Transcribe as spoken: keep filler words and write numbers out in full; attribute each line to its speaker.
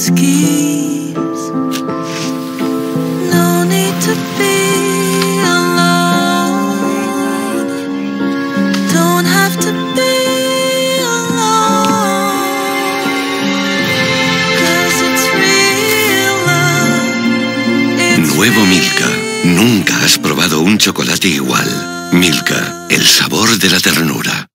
Speaker 1: schemes. No need to be alone. Don't have to be alone. 'Cause it's real love. It's
Speaker 2: Nuevo Milka. Nunca has probado un chocolate igual. Milka, el sabor de la ternura.